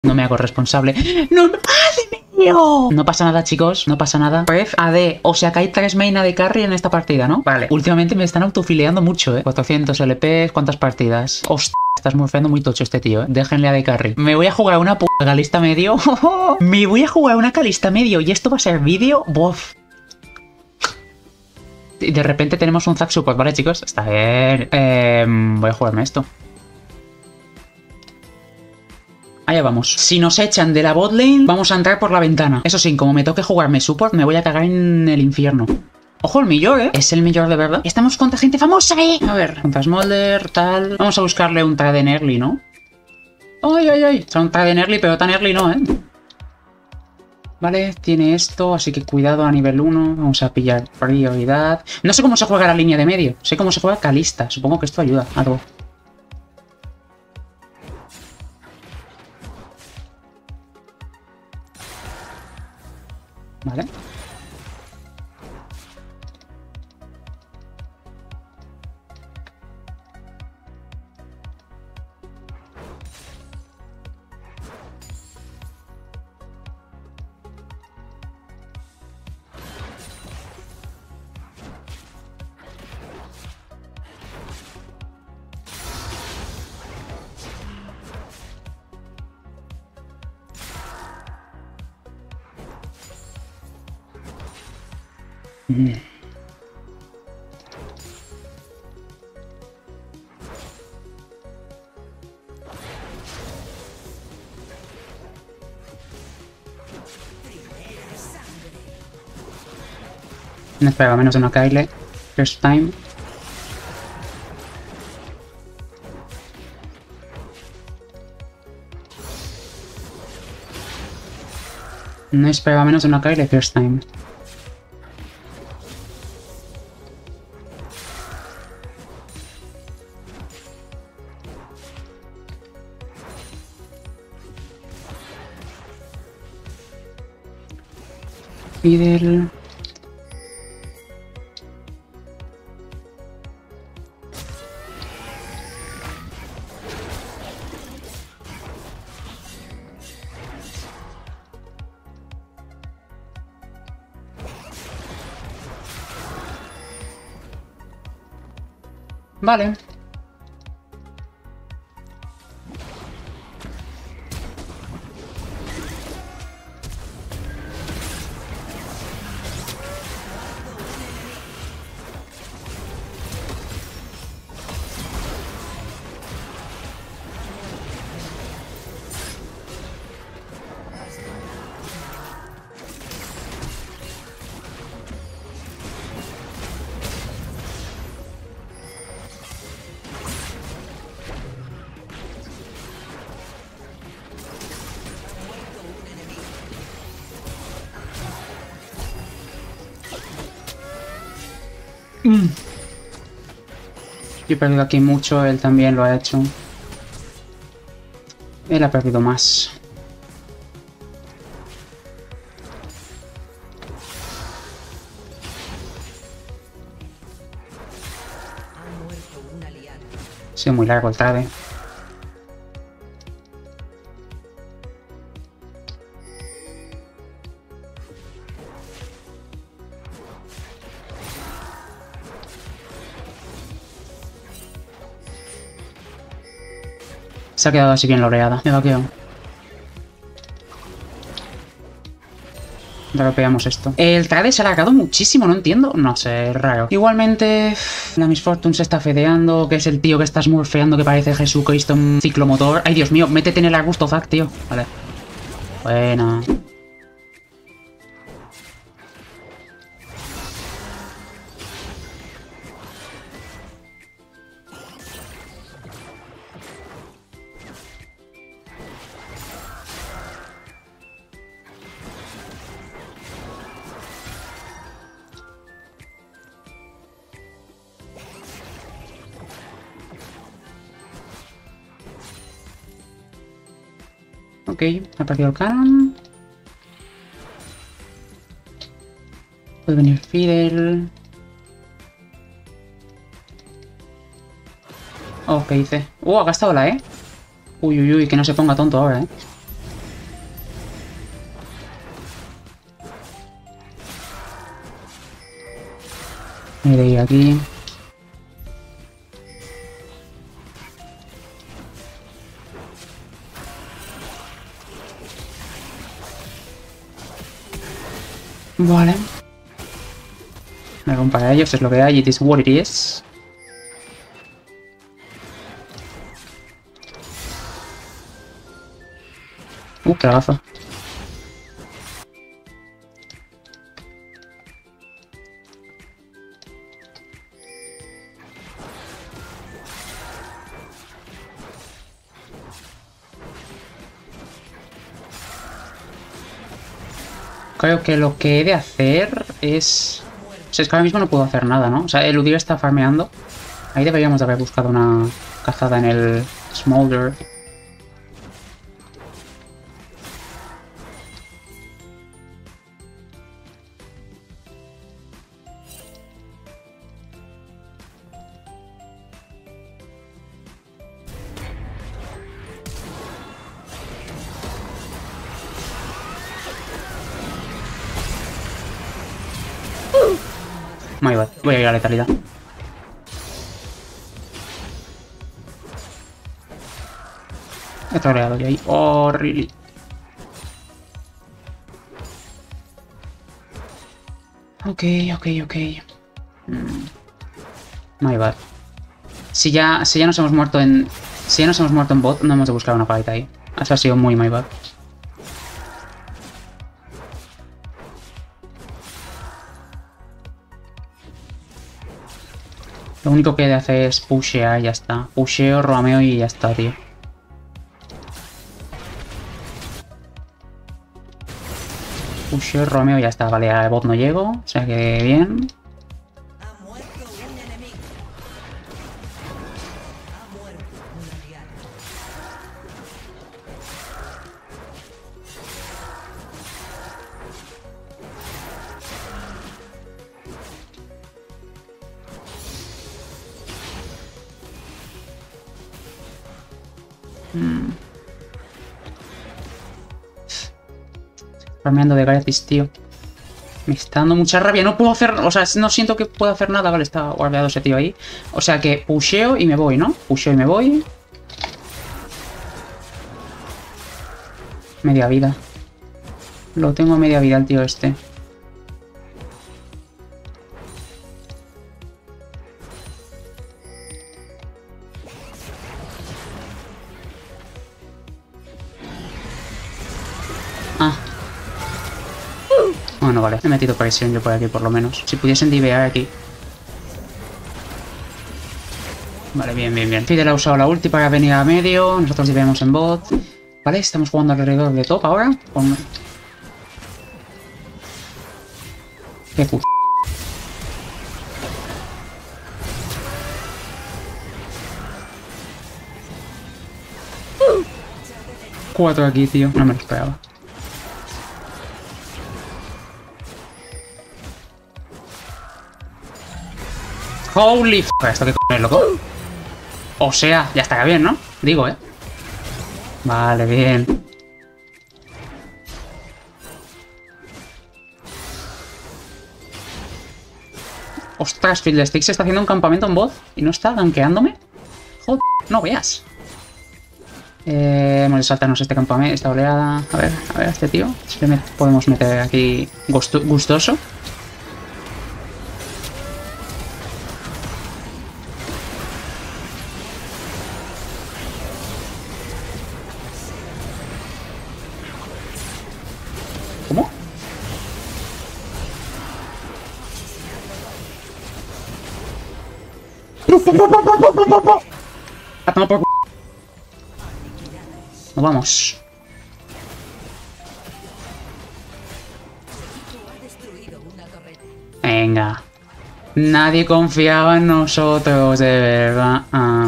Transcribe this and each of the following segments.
No me hago responsable. ¡No! ¡Madre mía! No pasa nada, chicos. No pasa nada. Ref, AD. O sea que hay 3 main AD carry en esta partida, ¿no? Vale. Últimamente me están autofileando mucho, ¿eh? 400 LPs. ¿Cuántas partidas? Hostia. Estás murfeando muy tocho este tío, ¿eh? Déjenle AD carry. Me voy a jugar una puta calista medio. Me voy a jugar una calista medio. Y esto va a ser vídeo. Bof. Y de repente tenemos un Zac support, ¿vale, chicos? Está bien. Voy a jugarme esto. Allá vamos. Si nos echan de la botlane, vamos a entrar por la ventana. Eso sí, como me toque jugarme support, me voy a cagar en el infierno. Ojo, el Millor, ¿eh? Es el Millor de verdad. Estamos contra gente famosa, ¿eh? A ver, contra Smolder, tal. Vamos a buscarle un Traden early, ¿no? ¡Ay, ay, ay! O sea, un Traden early, pero tan early no, ¿eh? Vale, tiene esto, así que cuidado a nivel 1. Vamos a pillar prioridad. No sé cómo se juega la línea de medio. Sé cómo se juega Kalista. Supongo que esto ayuda algo. Vale. No esperaba menos de una Kyle. First time. No esperaba menos de una Kyle first time. Fidel. Vale. Yo he perdido aquí mucho, él también lo ha hecho. Él ha perdido más. Ha sido muy largo el trade. Se ha quedado así bien loreada. Me vaqueo. Dropeamos esto. El trade se ha alargado muchísimo, no entiendo. No sé, es raro. Igualmente, la Miss Fortune se está fedeando, que es el tío que está smurfeando que parece Jesucristo en ciclomotor. Ay, Dios mío, métete en el arbusto, Zac, tío. Vale. Buena. Ok, ha perdido el canon. Puede venir Fidel. Oh, ¿qué hice? Ha gastado la E. Uy, uy, uy, que no se ponga tonto ahora, Mire, y aquí. Vale. Me rompa a ellos, es lo que hay, it is what it is. Qué agazo. Creo que lo que he de hacer es... O sea, es que ahora mismo no puedo hacer nada, ¿no? O sea, Eludir está farmeando. Ahí deberíamos de haber buscado una cazada en el Smolder. My bad, voy a ir a letalidad. He troleado yo ahí. Oh, really. Ok. My bad. Si ya nos hemos muerto en... Si ya nos hemos muerto en bot, no hemos de buscar una fight ahí. Eso ha sido muy my bad. Lo único que he de hacer es pushear y ya está. Pusheo, roameo y ya está, tío. Pusheo, roameo y ya está. Vale, a bot no llego. O sea que bien. Farmeando de gratis, tío. Me está dando mucha rabia. No puedo hacer... O sea, no siento que pueda hacer nada. Vale, está guardado ese tío ahí. O sea que pusheo y me voy, ¿no? Pusheo y me voy. Media vida. Lo tengo a media vida el tío este. Ah. Bueno, vale. He metido presión yo por aquí, por lo menos. Si pudiesen divear aquí. Vale, bien. Fidel ha usado la ulti para venir a medio. Nosotros diveamos en bot. Vale, estamos jugando alrededor de top ahora. Con... Qué puto. Cuatro aquí, tío. No me lo esperaba. Holy f... ¿Esto qué cojones, loco? O sea, ya está bien, ¿no? Digo, ¿eh? Vale, bien. Ostras, Fiddlestick se está haciendo un campamento en bot y no está gankeándome. Joder, no veas. Hemos de saltarnos este campamento, esta oleada. A ver, este tío. Si le podemos meter aquí gustoso. ¿Cómo? A tomar por c... Nos vamos. Venga. Nadie confiaba en nosotros, de verdad.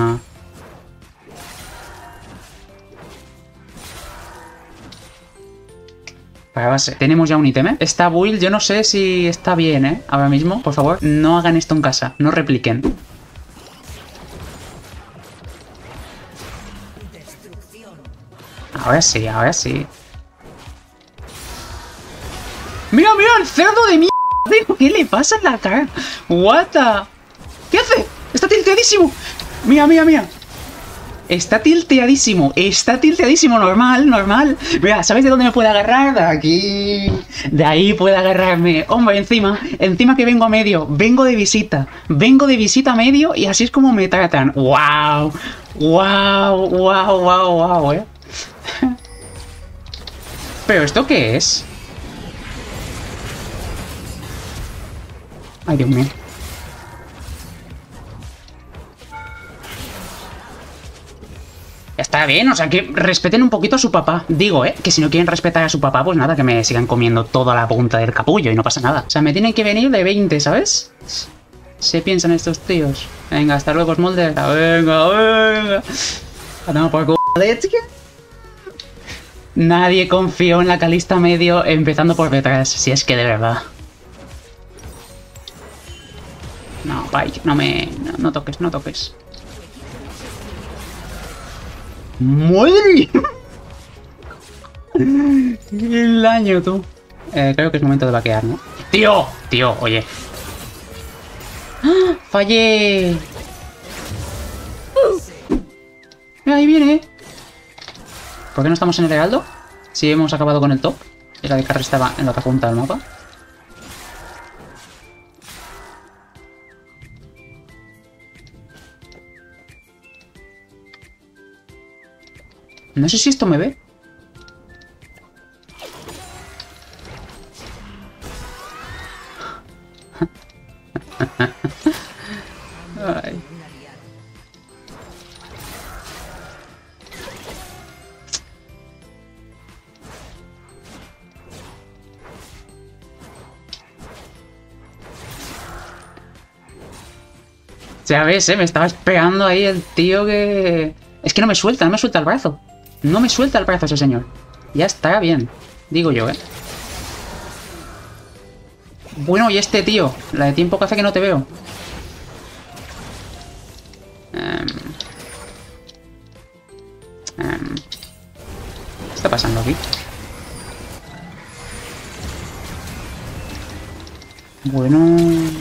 Para base. Tenemos ya un ítem, ¿eh? Esta build, yo no sé si está bien, ¿eh? Ahora mismo, por favor, no hagan esto en casa. No repliquen. Ahora sí, ahora sí. ¡Mira, mira! ¡El cerdo de mierda! ¿Qué le pasa en la cara? What the... ¿Qué hace? Está tilteadísimo. Mira, mira, mira. Está tilteadísimo, normal, normal. Mira, ¿sabéis de dónde me puede agarrar? De aquí. De ahí puede agarrarme. Hombre, encima que vengo a medio. Vengo de visita a medio y así es como me tratan. ¡Wow! ¡Wow! ¡Wow! ¡Wow! ¡Wow! ¿Pero esto qué es? Ay, Dios mío. Está bien, o sea, que respeten un poquito a su papá. Digo, que si no quieren respetar a su papá, pues nada, que me sigan comiendo toda la punta del capullo y no pasa nada. O sea, me tienen que venir de 20, ¿sabes? Se piensan estos tíos. Venga, hasta luego, Smolder. Venga, venga. Andamos por Nadie confió en la Calista medio empezando por detrás, si es que de verdad. No, bye, no toques, no toques. ¡Madre! El daño, tú. Creo que es momento de vaquear, ¿no? ¡Tío! Tío, oye. ¡Ah! ¡Fallé! Ahí viene. ¿Por qué no estamos en el heraldo? Si hemos acabado con el top. Y la de carry estaba en la otra punta del mapa. No sé si esto me ve. Ay. Ya ves, me estaba esperando ahí el tío que... Es que no me suelta el brazo. No me suelta el brazo ese señor. Ya está bien. Digo yo, Bueno, y este tío. La de tiempo que hace que no te veo. ¿Qué está pasando aquí? Bueno...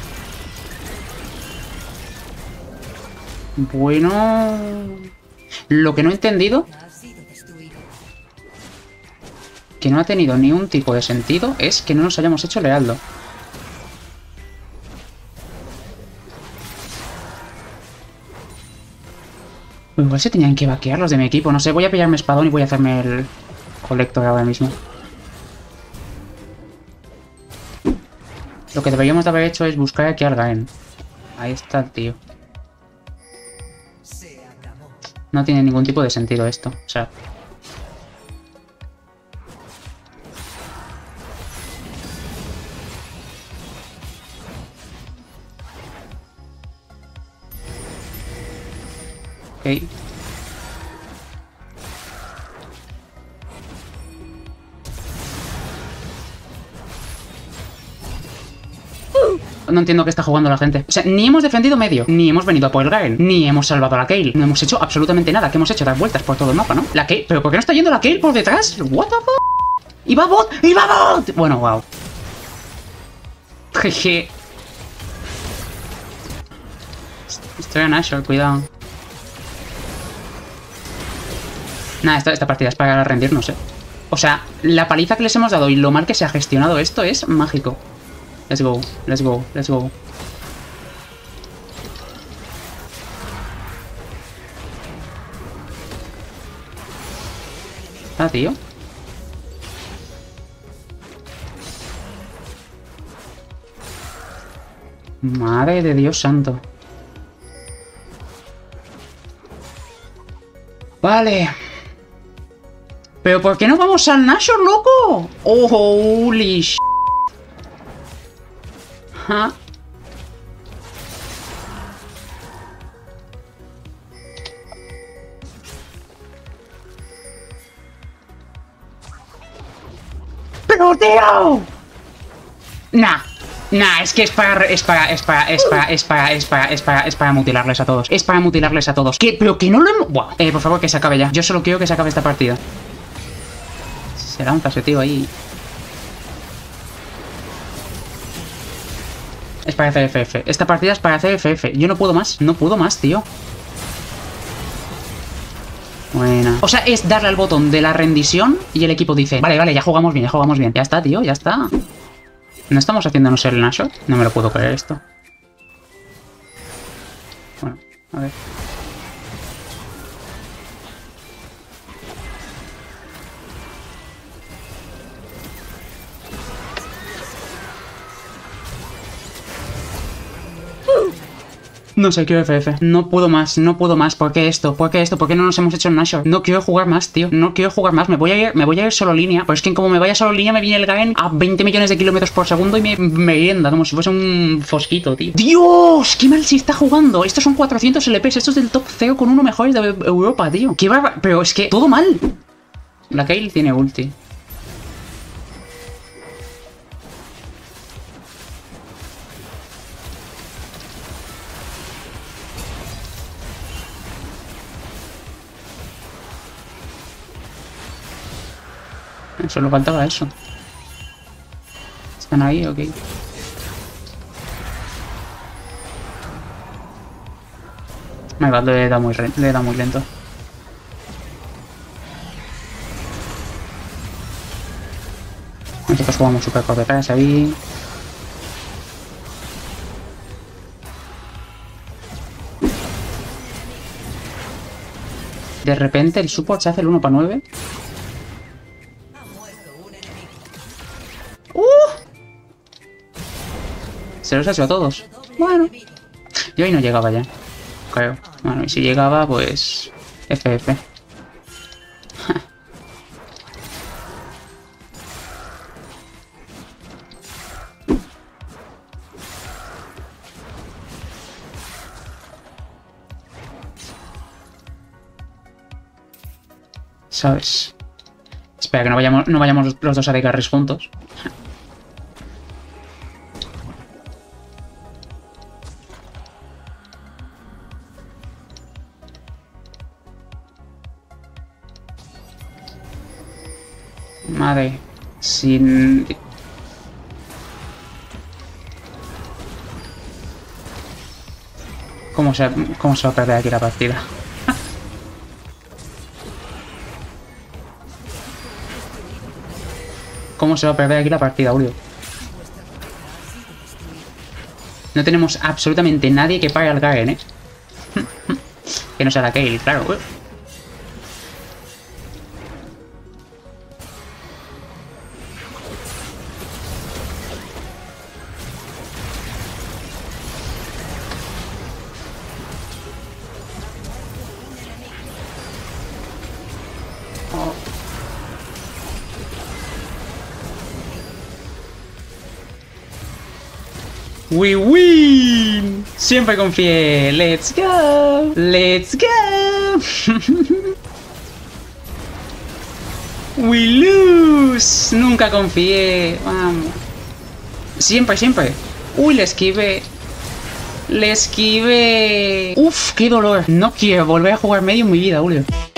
Lo que no he entendido, que no ha tenido ni un tipo de sentido, es que no nos hayamos hecho el heraldo. Igual se tenían que vaquear los de mi equipo. No sé, voy a pillarme espadón y voy a hacerme el colector ahora mismo. Lo que deberíamos de haber hecho es buscar aquí al Gaen. Ahí está el tío. No tiene ningún tipo de sentido esto. O sea... Ok. No entiendo qué está jugando la gente. O sea, ni hemos defendido medio, ni hemos venido a por el Gale, ni hemos salvado a la Kayle. No hemos hecho absolutamente nada. ¿Qué hemos hecho? Dar vueltas por todo el mapa, ¿no? La Kayle... ¿Pero por qué no está yendo la Kayle por detrás? What the fuck? ¡Iba bot! ¡Iba bot! Bueno, wow. Jeje. Estoy en Nashor, cuidado. Nah, esta partida es para rendirnos, O sea, la paliza que les hemos dado y lo mal que se ha gestionado esto es mágico. Let's go, let's go, let's go. Ah, tío. Madre de Dios santo. Vale. ¿Pero por qué no vamos al Nashor, loco? Oh, holy sh... ¿Ah? ¡Pero, tío! Nah, es que es para mutilarles a todos. Es para mutilarles a todos. ¿Qué? Pero que no lo hemos... Buah. Por favor, que se acabe ya. Yo solo quiero que se acabe esta partida. Se lanza ese tío ahí. Es para hacer FF. Esta partida es para hacer FF. Yo no puedo más. No puedo más, tío. Buena. O sea, es darle al botón de la rendición y el equipo dice, vale, vale, ya jugamos bien, ya jugamos bien. Ya está, tío, ya está. ¿No estamos haciéndonos el Nashor? No me lo puedo creer esto. Bueno, a ver. No sé, quiero FF. No puedo más, no puedo más. ¿Por qué esto? ¿Por qué esto? ¿Por qué no nos hemos hecho el Nashor? No quiero jugar más, tío. No quiero jugar más. Me voy a ir solo línea. Pero es que como me vaya solo línea me viene el Garen a 20 millones de kilómetros por segundo y me merienda, como si fuese un fosquito, tío. ¡Dios! ¡Qué mal se está jugando! Estos son 400 LPs. Estos del top 0 con uno mejores de Europa, tío. ¡Qué bárbaro! Pero es que todo mal. La Kayle tiene ulti. Solo faltaba eso. ¿Están ahí? Ok. Me va, le da muy lento. Nosotros jugamos súper por detrás ahí. De repente el support se hace el 1 para 9. Se los ha hecho a todos. Bueno. Yo ahí no llegaba ya. Creo. Bueno, y si llegaba, pues... FF. ¿Sabes? Espera, que no vayamos los dos a de carries juntos. Madre, sin... cómo se va a perder aquí la partida? ¿Cómo se va a perder aquí la partida, Julio? No tenemos absolutamente nadie que pare al Garen, ¿eh? Que no sea la Kayle, claro. We win! Siempre confié. Let's go. Let's go. We lose. Nunca confié. Vamos. Siempre, siempre. Uy, le esquivé. Le esquivé. Uf, qué dolor. No quiero volver a jugar medio en mi vida, Julio.